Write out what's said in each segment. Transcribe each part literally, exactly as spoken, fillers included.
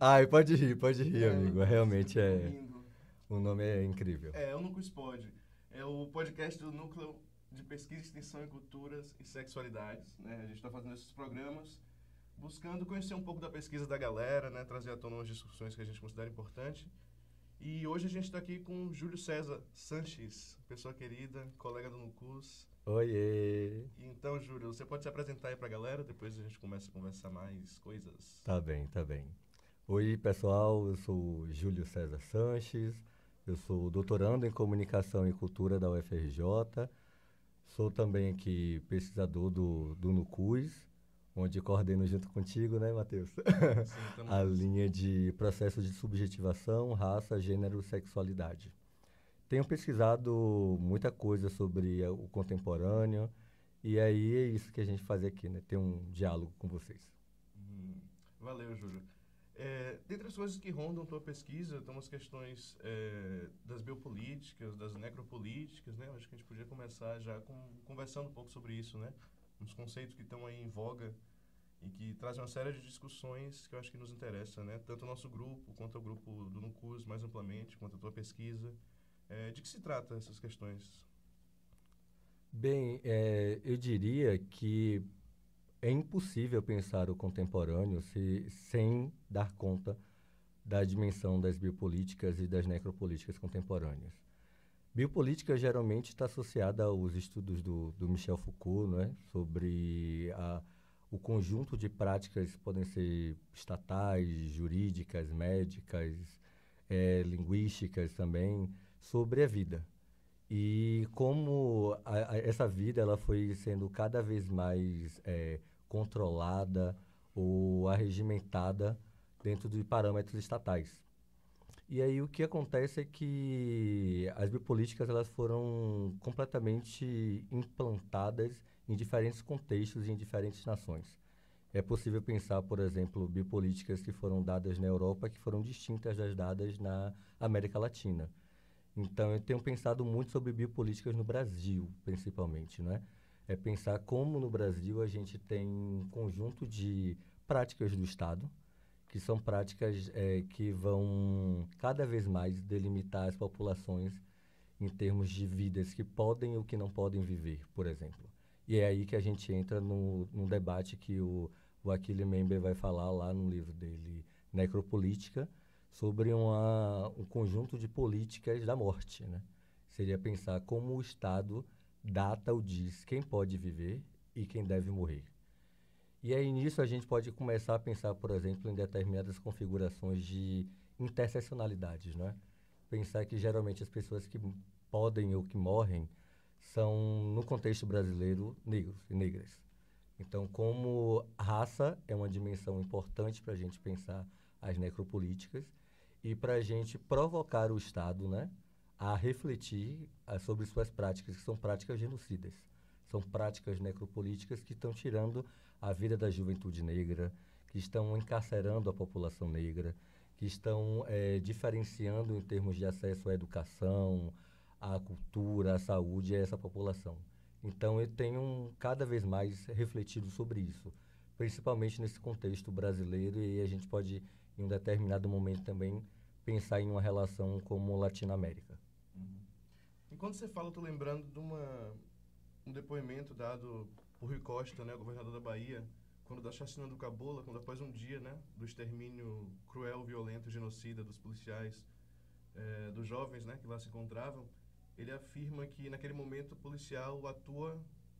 Ai, pode rir, pode rir, É, amigo. Eunucus, Realmente tô é. rindo. O nome é incrível. É, Eunucus Pod. É o podcast do Núcleo de Pesquisa, Extensão em Culturas e Sexualidades, né? A gente está fazendo esses programas buscando conhecer um pouco da pesquisa da galera, né? Trazer à tona umas discussões que a gente considera importante. E hoje a gente está aqui com o Júlio César Sanches, pessoa querida, colega do Nucus. Oiê! Então, Júlio, você pode se apresentar aí pra galera, depois a gente começa a conversar mais coisas. Tá bem, tá bem. Oi, pessoal, eu sou o Júlio César Sanches, eu sou doutorando em Comunicação e Cultura da U F R J, sou também aqui pesquisador do, do NUCUS, onde coordeno junto contigo, né, Matheus? Sim, tamo A juntos. linha de processos de subjetivação, raça, gênero, sexualidade. Tenho pesquisado muita coisa sobre eh, o contemporâneo, e aí é isso que a gente faz aqui, né? Ter um diálogo com vocês. Hum, valeu, Júlio. É, dentre as coisas que rondam tua pesquisa, estão as questões é, das biopolíticas, das necropolíticas, né? Eu acho que a gente podia começar já com, conversando um pouco sobre isso, né? Uns conceitos que estão aí em voga e que trazem uma série de discussões que eu acho que nos interessa, né? Tanto o nosso grupo, quanto o grupo do Nucus mais amplamente, quanto a tua pesquisa. É, de que se trata essas questões? Bem, eh, eu diria que é impossível pensar o contemporâneo se, sem dar conta da dimensão das biopolíticas e das necropolíticas contemporâneas. Biopolítica geralmente está associada aos estudos do, do Michel Foucault, não é? Sobre a, o conjunto de práticas que podem ser estatais, jurídicas, médicas, eh, linguísticas também, sobre a vida. E como a- a- essa vida ela foi sendo cada vez mais eh, controlada ou arregimentada dentro de parâmetros estatais. E aí o que acontece é que as biopolíticas elas foram completamente implantadas em diferentes contextos e em diferentes nações. É possível pensar, por exemplo, biopolíticas que foram dadas na Europa que foram distintas das dadas na América Latina. Então, eu tenho pensado muito sobre biopolíticas no Brasil, principalmente, né? É pensar como no Brasil a gente tem um conjunto de práticas do Estado, que são práticas eh, que vão cada vez mais delimitar as populações em termos de vidas que podem ou que não podem viver, por exemplo. E é aí que a gente entra no, num debate que o, o Achille Mbembe vai falar lá no livro dele, Necropolítica, sobre uma, um conjunto de políticas da morte, né? Seria pensar como o Estado data ou diz quem pode viver e quem deve morrer. E aí nisso a gente pode começar a pensar, por exemplo, em determinadas configurações de interseccionalidades, né? Pensar que geralmente as pessoas que m- podem ou que morrem são, no contexto brasileiro, negros e negras. Então, como raça é uma dimensão importante para a gente pensar as necropolíticas e para a gente provocar o Estado, né, a refletir ah, sobre suas práticas, que são práticas genocidas. São práticas necropolíticas que estão tirando a vida da juventude negra, que estão encarcerando a população negra, que estão eh, diferenciando em termos de acesso à educação, à cultura, à saúde a essa população. Então, eu tenho cada vez mais refletido sobre isso, principalmente nesse contexto brasileiro, e a gente pode, em um determinado momento também, pensar em uma relação como Latinoamérica. Uhum. Enquanto você fala, eu tô lembrando de uma, um depoimento dado por Rui Costa, né, o governador da Bahia, quando da chacina do Cabula, quando após um dia, né, do extermínio cruel, violento, genocida dos policiais, eh, dos jovens, né, que lá se encontravam, ele afirma que naquele momento o policial atua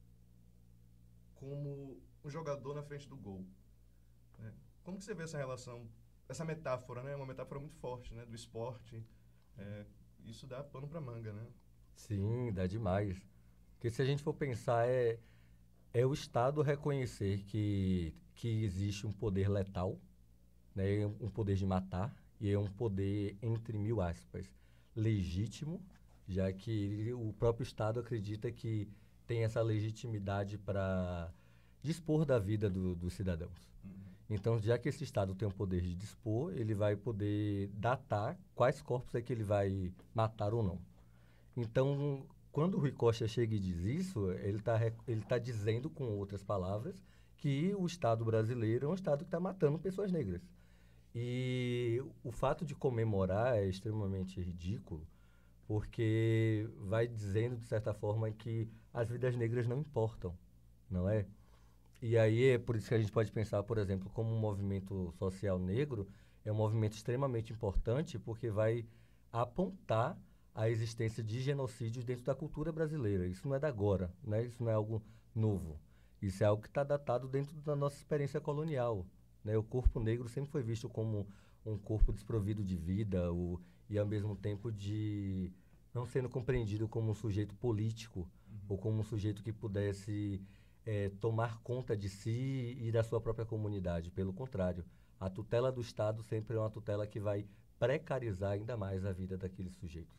como um jogador na frente do gol, né? Como que você vê essa relação, essa metáfora, né, uma metáfora muito forte, né, do esporte, eh, isso dá pano para manga, né? Sim, dá demais. Porque se a gente for pensar, é, é o Estado reconhecer que, que existe um poder letal, né, um poder de matar, e é um poder, entre mil aspas, legítimo, já que ele- o próprio Estado acredita que tem essa legitimidade para dispor da vida do- dos cidadãos. Uhum. Então, já que esse Estado tem o poder de dispor, ele vai poder datar quais corpos é que ele vai matar ou não. Então, quando o Rui Costa chega e diz isso, ele está ele tá dizendo, com outras palavras, que o Estado brasileiro é um Estado que está matando pessoas negras. E o fato de comemorar é extremamente ridículo, porque vai dizendo, de certa forma, que as vidas negras não importam, não é? E aí é por isso que a gente pode pensar, por exemplo, como um movimento social negro é um movimento extremamente importante porque vai apontar a existência de genocídios dentro da cultura brasileira. Isso não é da agora, né? Isso não é algo novo. Isso é algo que está datado dentro da nossa experiência colonial, né? O corpo negro sempre foi visto como um corpo desprovido de vida o, e, ao mesmo tempo, de não sendo compreendido como um sujeito político ou como um sujeito que pudesse é, tomar conta de si e da sua própria comunidade. Pelo contrário, a tutela do Estado sempre é uma tutela que vai precarizar ainda mais a vida daqueles sujeitos.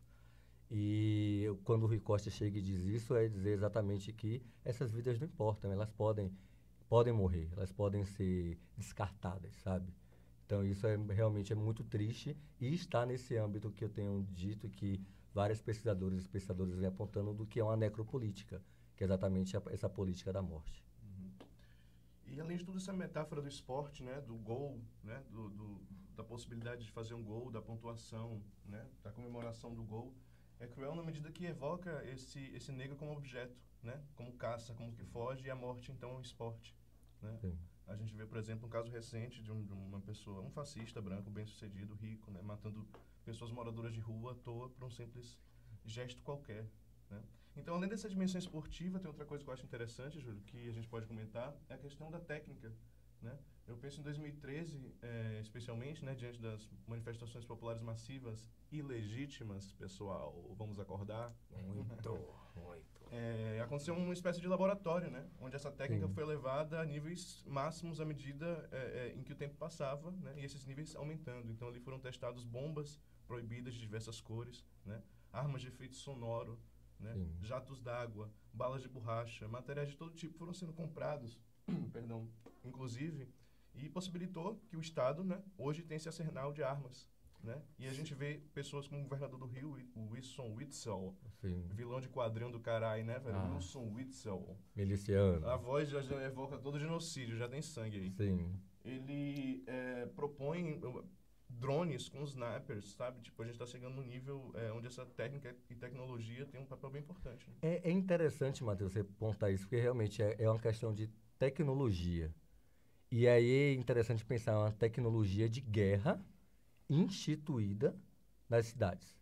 E eu- quando o Rui Costa chega e diz isso, é dizer exatamente que essas vidas não importam, elas podem, podem morrer, elas podem ser descartadas, sabe? Então isso é, realmente é muito triste e está nesse âmbito que eu tenho dito que vários pesquisadores e pesquisadores vêm apontando do que é uma necropolítica, que é exatamente a, essa política da morte. E além de tudo, essa metáfora do esporte, né, do gol, né, do, do, da possibilidade de fazer um gol, da pontuação, né, da comemoração do gol, é cruel na medida que evoca esse, esse negro como objeto, né, como caça, como que foge, e a morte, então, é um esporte. Né? Sim. A gente vê, por exemplo, um caso recente de, um, de uma pessoa, um fascista branco, bem-sucedido, rico, né, matando pessoas moradoras de rua à toa por um simples gesto qualquer. Né? Então, além dessa dimensão esportiva, tem outra coisa que eu acho interessante, Júlio, que a gente pode comentar, é a questão da técnica. Né? Eu penso em dois mil e treze, eh, especialmente, né, diante das manifestações populares massivas ilegítimas, pessoal, vamos acordar. Muito, muito. É, aconteceu uma espécie de laboratório, né, onde essa técnica Sim. foi levada a níveis máximos à medida é, é, em que o tempo passava, né, e esses níveis aumentando. Então, ali foram testados bombas proibidas de diversas cores, né, armas de efeito sonoro, né, Sim. jatos d'água, balas de borracha, materiais de todo tipo foram sendo comprados, perdão, inclusive, e possibilitou que o Estado, né, hoje tem esse arsenal de armas. Né? E a gente vê pessoas como o governador do Rio, o Wilson Witzel, Sim. vilão de quadrinho do caralho, né, velho? Ah. Wilson Witzel. Miliciano. A voz já, já evoca todo genocídio, já tem sangue aí. Sim. Ele é, propõe uh, drones com snipers, sabe? Tipo, a gente tá chegando no nível é, onde essa técnica e tecnologia tem um papel bem importante. Né? É, é interessante, Matheus, você apontar isso, porque realmente é, é uma questão de tecnologia. E aí é interessante pensar uma tecnologia de guerra instituída nas cidades.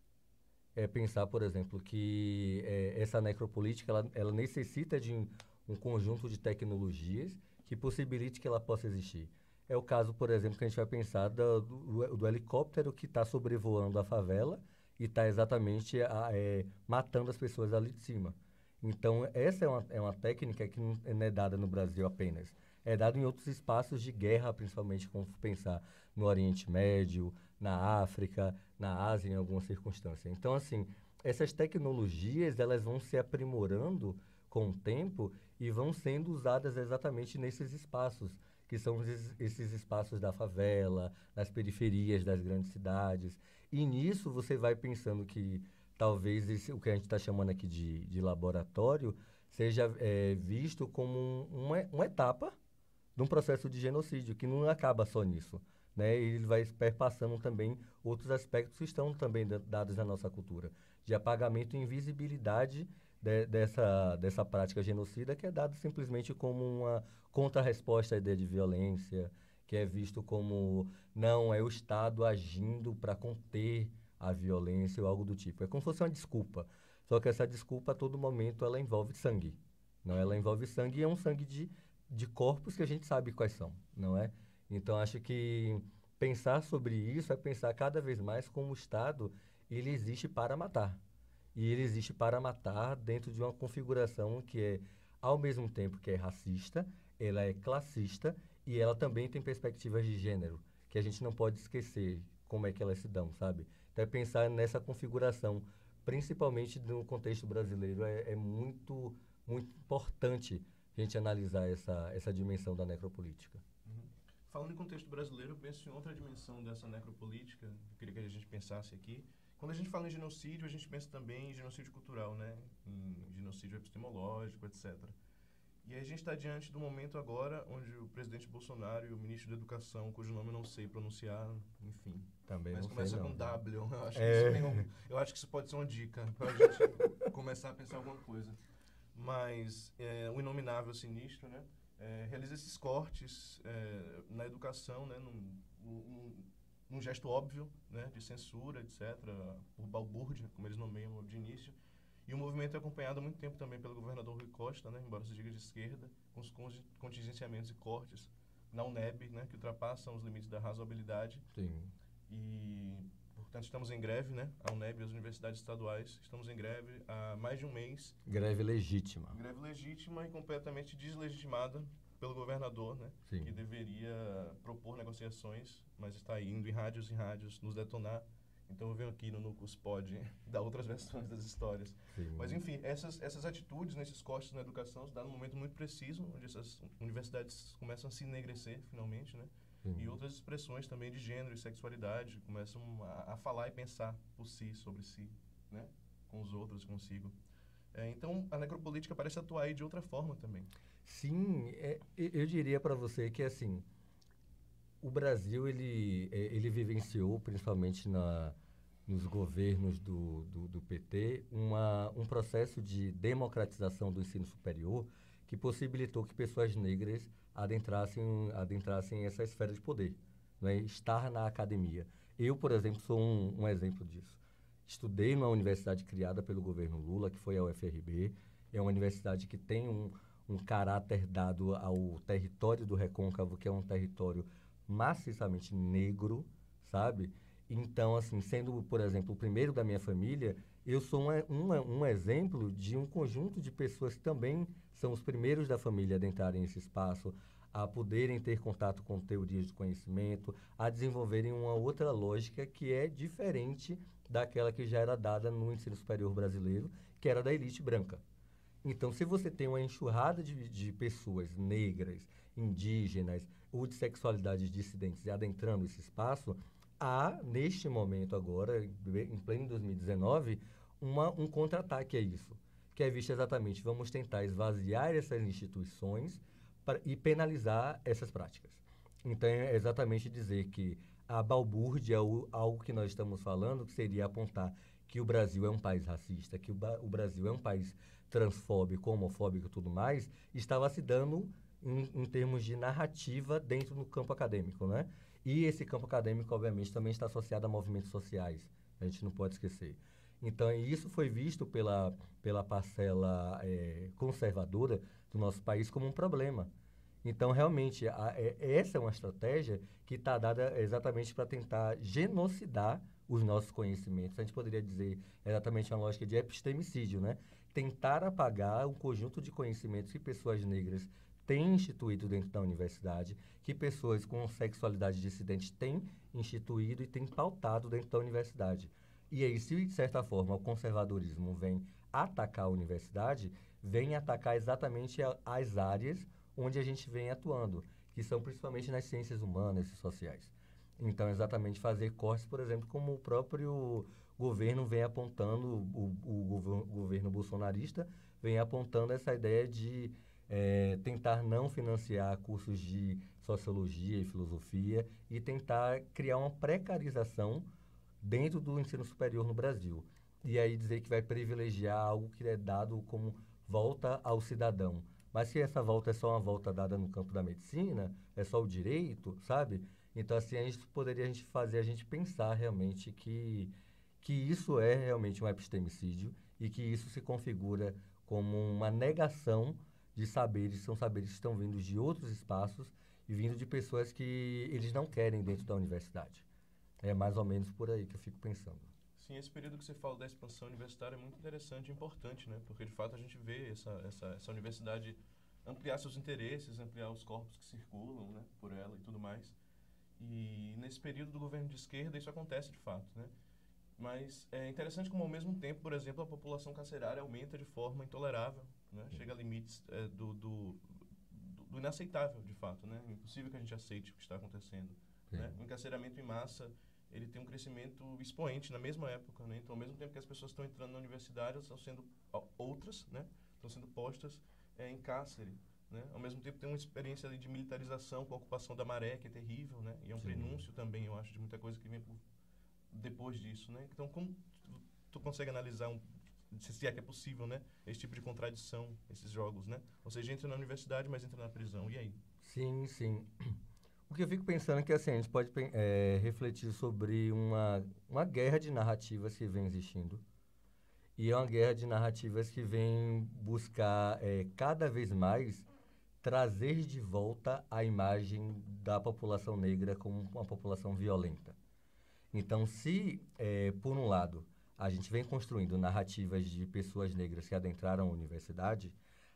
É pensar, por exemplo, que é, essa necropolítica ela, ela necessita de um, um conjunto de tecnologias que possibilite que ela possa existir. É o caso, por exemplo, que a gente vai pensar do, do, do helicóptero que está sobrevoando a favela e está exatamente a, é, matando as pessoas ali de cima. Então, essa é uma, é uma técnica que não não é dada no Brasil apenas. É dada em outros espaços de guerra, principalmente, como pensar no Oriente Médio, na África, na Ásia, em alguma circunstância. Então, assim, essas tecnologias, elas vão se aprimorando com o tempo e vão sendo usadas exatamente nesses espaços, que são esses, esses espaços da favela, nas periferias das grandes cidades. E nisso você vai pensando que talvez esse, o que a gente está chamando aqui de, de laboratório seja é, visto como um, uma, uma etapa de um processo de genocídio, que não acaba só nisso. Né? Ele vai perpassando também outros aspectos que estão também da- dados na nossa cultura, de apagamento e invisibilidade de- dessa, dessa prática genocida, que é dado simplesmente como uma contrarresposta à ideia de violência, que é visto como, não, é o Estado agindo para conter a violência ou algo do tipo. É como se fosse uma desculpa. Só que essa desculpa, a todo momento, ela envolve sangue. Não, ela envolve sangue e é um sangue de, de corpos que a gente sabe quais são, não é? Então, acho que pensar sobre isso é pensar cada vez mais como o Estado ele existe para matar. E ele existe para matar dentro de uma configuração que é, ao mesmo tempo que é racista, ela é classista e ela também tem perspectivas de gênero, que a gente não pode esquecer como é que elas se dão, sabe? Então, é pensar nessa configuração, principalmente no contexto brasileiro, é, é muito, muito importante a gente analisar essa, essa dimensão da necropolítica. Uhum. Falando em contexto brasileiro, eu penso em outra dimensão dessa necropolítica, que eu queria que a gente pensasse aqui. Quando a gente fala em genocídio, a gente pensa também em genocídio cultural, né? Em genocídio epistemológico, etcétera. E aí a gente está diante do momento agora onde o presidente Bolsonaro e o ministro da Educação, cujo nome eu não sei pronunciar, enfim, Também mas não sei começa não, com viu? W. Eu acho que É. isso tem um- eu acho que isso pode ser uma dica para a gente começar a pensar alguma coisa. Mas é, o inominável sinistro, né, é, realiza esses cortes é, na educação, né, num, num, num gesto óbvio, né, de censura, etcétera, por balbúrdia, como eles nomeiam de início. E o movimento é acompanhado há muito tempo também pelo governador Rui Costa, né, embora se diga de esquerda, com os conti- contingenciamentos e cortes na UNEB, né, que ultrapassam os limites da razoabilidade. Sim. E, portanto, estamos em greve, né, a UNEB e as universidades estaduais, estamos em greve há mais de um mês. Greve legítima. Greve legítima e completamente deslegitimada pelo governador, né, Sim. que deveria propor negociações, mas está indo em rádios e rádios nos detonar. Então eu venho aqui no Núcleos Pod dar outras versões das histórias. Sim. Mas enfim, essas, essas atitudes, nesses cortes na educação, se dá num momento muito preciso, onde essas universidades começam a se enegrecer, finalmente, né? Sim. E outras expressões também de gênero e sexualidade começam a, a falar e pensar por si, sobre si, né? Com os outros, consigo. É, então, a necropolítica parece atuar aí de outra forma também. Sim, é, e- eu diria para você que, assim, o Brasil, ele, é, ele vivenciou, principalmente na, nos governos do, do, do P T, uma, um processo de democratização do ensino superior que possibilitou que pessoas negras adentrassem, adentrassem essa esfera de poder, né? Estar na academia. Eu, por exemplo, sou um, um exemplo disso. Estudei numa universidade criada pelo governo Lula, que foi a U F R B. É uma universidade que tem um, um caráter dado ao território do Recôncavo, que é um território maciçamente negro, sabe? Então, assim, sendo, por exemplo, o primeiro da minha família, eu sou um, um, um exemplo de um conjunto de pessoas que também são os primeiros da família a adentrarem esse espaço, a poderem ter contato com teorias de conhecimento, a desenvolverem uma outra lógica que é diferente daquela que já era dada no ensino superior brasileiro, que era da elite branca. Então, se você tem uma enxurrada de, de pessoas negras, indígenas ou de sexualidades dissidentes adentrando esse espaço, há, neste momento agora, em pleno dois mil e dezenove, uma, um contra-ataque a isso, que é visto exatamente, vamos tentar esvaziar essas instituições para, e penalizar essas práticas. Então, é exatamente dizer que a balbúrdia, algo que nós estamos falando, que seria apontar que o Brasil é um país racista, que o, o Brasil é um país transfóbico, homofóbico e tudo mais, estava se dando em, em termos de narrativa dentro do campo acadêmico, né? E esse campo acadêmico, obviamente, também está associado a movimentos sociais, a gente não pode esquecer. Então, isso foi visto pela, pela parcela é, conservadora do nosso país como um problema. Então, realmente, a, é, essa é uma estratégia que está dada exatamente para tentar genocidar os nossos conhecimentos. A gente poderia dizer exatamente uma lógica de epistemicídio, né? Tentar apagar um conjunto de conhecimentos que pessoas negras têm instituído dentro da universidade, que pessoas com sexualidade dissidente têm instituído e têm pautado dentro da universidade. E aí, se de certa forma o conservadorismo vem atacar a universidade, vem atacar exatamente a, as áreas onde a gente vem atuando, que são principalmente nas ciências humanas e sociais. Então, exatamente fazer cortes, por exemplo, como o próprio governo vem apontando, o, o, o governo bolsonarista vem apontando essa ideia de é, tentar não financiar cursos de sociologia e filosofia e tentar criar uma precarização dentro do ensino superior no Brasil. E aí dizer que vai privilegiar algo que é dado como volta ao cidadão. Mas se essa volta é só uma volta dada no campo da medicina, é só o direito, sabe? Então, assim, a gente poderia a gente fazer a gente pensar realmente que, que isso é realmente um epistemicídio e que isso se configura como uma negação de saberes, são saberes que estão vindo de outros espaços e vindo de pessoas que eles não querem dentro da universidade. É mais ou menos por aí que eu fico pensando. Sim, esse período que você fala da expansão universitária é muito interessante e importante, né? Porque, de fato, a gente vê essa, essa, essa universidade ampliar seus interesses, ampliar os corpos que circulam, né, por ela e tudo mais. E nesse período do governo de esquerda isso acontece de fato, né? Mas é interessante como, ao mesmo tempo, por exemplo, a população carcerária aumenta de forma intolerável, né? Chega a limites é, do, do, do, do inaceitável, de fato, né? É impossível que a gente aceite o que está acontecendo, né? O encarceramento em massa, ele tem um crescimento expoente na mesma época, né? Então, ao mesmo tempo que as pessoas estão entrando na universidade, elas estão sendo outras, né? Estão sendo postas é, em cárcere. né? Ao mesmo tempo tem uma experiência ali de militarização com a ocupação da Maré, que é terrível, né? E é um Sim. prenúncio também, eu acho, de muita coisa que vem por, depois disso, né? Então, como tu, tu consegue analisar, um, se é que é possível, né? Esse tipo de contradição, esses jogos, né? Ou seja, entra na universidade, mas entra na prisão. E aí? Sim, sim. O que eu fico pensando é que assim, a gente pode é, refletir sobre uma, uma guerra de narrativas que vem existindo. E é uma guerra de narrativas que vem buscar é, cada vez mais trazer de volta a imagem da população negra como uma população violenta. Então, se, é, por um lado, a gente vem construindo narrativas de pessoas negras que adentraram a universidade,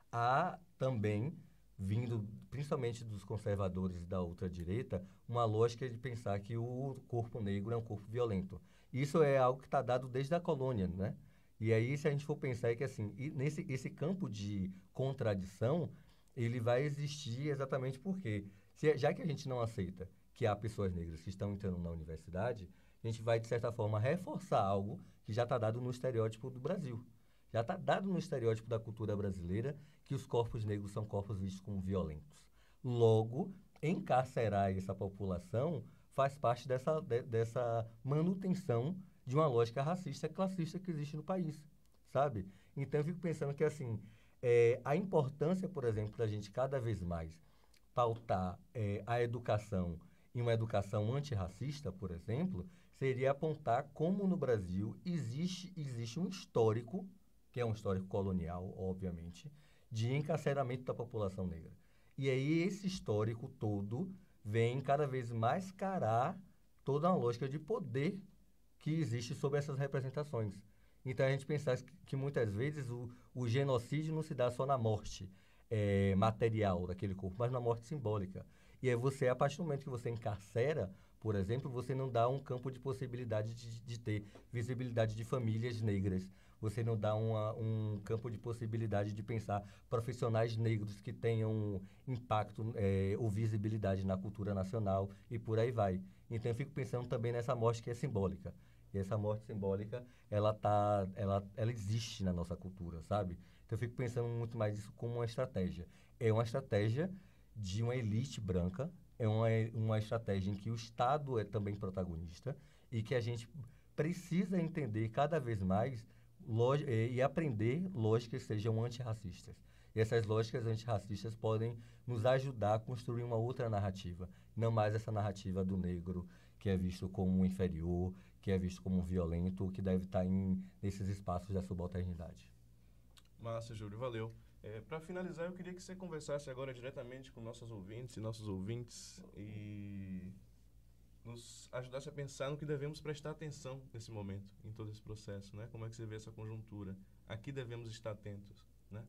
há também, vindo principalmente dos conservadores e da ultradireita, uma lógica de pensar que o corpo negro é um corpo violento. Isso é algo que está dado desde a colônia, né? E aí, se a gente for pensar, é que assim, e nesse esse campo de contradição, ele vai existir exatamente porque, se, já que a gente não aceita que há pessoas negras que estão entrando na universidade, a gente vai, de certa forma, reforçar algo que já está dado no estereótipo do Brasil. Já está dado no estereótipo da cultura brasileira que os corpos negros são corpos vistos como violentos. Logo, encarcerar essa população faz parte dessa, de, dessa manutenção de uma lógica racista e classista que existe no país, sabe? Então, eu fico pensando que, assim, é, a importância, por exemplo, da gente cada vez mais pautar é, a educação em uma educação antirracista, por exemplo, seria apontar como no Brasil existe, existe um histórico, que é um histórico colonial, obviamente, de encarceramento da população negra. E aí esse histórico todo vem cada vez mais mascarar toda uma lógica de poder que existe sobre essas representações. Então a gente pensar que, que muitas vezes o, o genocídio não se dá só na morte é, material daquele corpo, mas na morte simbólica. E aí você, a partir do momento que você encarcera, por exemplo, você não dá um campo de possibilidade de, de ter visibilidade de famílias negras. Você não dá uma, um campo de possibilidade de pensar profissionais negros que tenham impacto é, ou visibilidade na cultura nacional e por aí vai. Então eu fico pensando também nessa morte que é simbólica. E essa morte simbólica, ela, tá, ela, ela existe na nossa cultura, sabe? Então eu fico pensando muito mais isso como uma estratégia. É uma estratégia de uma elite branca, é uma, uma estratégia em que o Estado é também protagonista e que a gente precisa entender cada vez mais e, e aprender lógicas que sejam antirracistas. E essas lógicas antirracistas podem nos ajudar a construir uma outra narrativa, não mais essa narrativa do negro que é visto como inferior, que é visto como violento, que deve estar em, nesses espaços da subalternidade. Massa, Júlio, valeu. É, para finalizar, eu queria que você conversasse agora diretamente com nossos ouvintes e nossos ouvintes e nos ajudasse a pensar no que devemos prestar atenção nesse momento, em todo esse processo, né? Como é que você vê essa conjuntura? A que devemos estar atentos, né?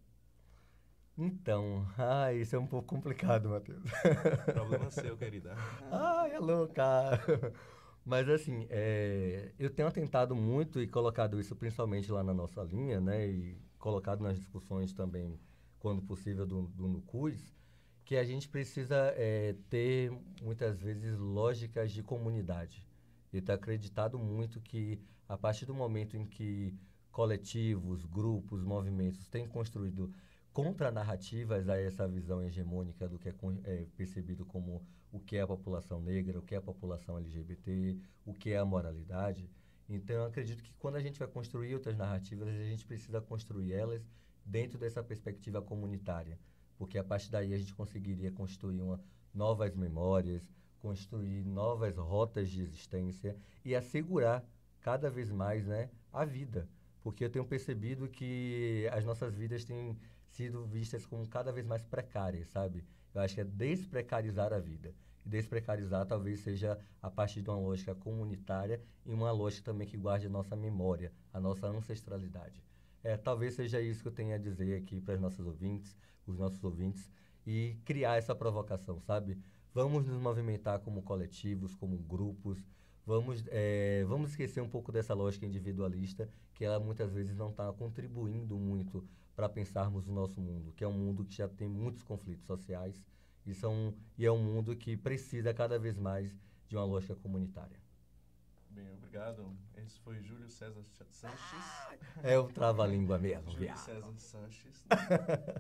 Então, ah, isso é um pouco complicado, Matheus. Problema seu, querida. Ai, é louca! Mas assim, é, eu tenho tentado muito e colocado isso principalmente lá na nossa linha, né? E colocado nas discussões também, quando possível, do, do NUCUS, que a gente precisa é, ter, muitas vezes, lógicas de comunidade. E está acreditado muito que, a partir do momento em que coletivos, grupos, movimentos têm construído contranarrativas a essa visão hegemônica do que é, é percebido como o que é a população negra, o que é a população L G B T, o que é a moralidade. Então, eu acredito que quando a gente vai construir outras narrativas, a gente precisa construir elas dentro dessa perspectiva comunitária, porque a partir daí a gente conseguiria construir uma, novas memórias, construir novas rotas de existência e assegurar cada vez mais, né, a vida. Porque eu tenho percebido que as nossas vidas têm sido vistas como cada vez mais precárias, sabe? Eu acho que é desprecarizar a vida. E desprecarizar talvez seja a partir de uma lógica comunitária e uma lógica também que guarde a nossa memória, a nossa ancestralidade. É, talvez seja isso que eu tenho a dizer aqui para os nossos ouvintes, os nossos ouvintes, e criar essa provocação, sabe? Vamos nos movimentar como coletivos, como grupos, vamos, é, vamos esquecer um pouco dessa lógica individualista, que ela muitas vezes não está contribuindo muito para pensarmos o nosso mundo, que é um mundo que já tem muitos conflitos sociais e, são, e é um mundo que precisa cada vez mais de uma lógica comunitária. Bem, obrigado. Esse foi Júlio César Sanches. É o trava-língua mesmo, Júlio viado. César Sanches. Né?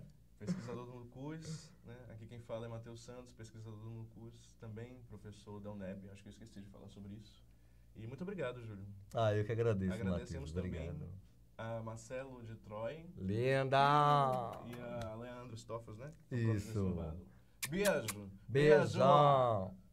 pesquisador do NUCUS, né? Aqui quem fala é Matheus Santos, pesquisador do NUCUS, também professor da UNEB, acho que eu esqueci de falar sobre isso. E muito obrigado, Júlio. Ah, eu que agradeço, Matheus. Agradecemos também Obrigado. a Marcelo de Troy Linda! e a Leandro Stoffels, né? Isso. Beijo. Beijão!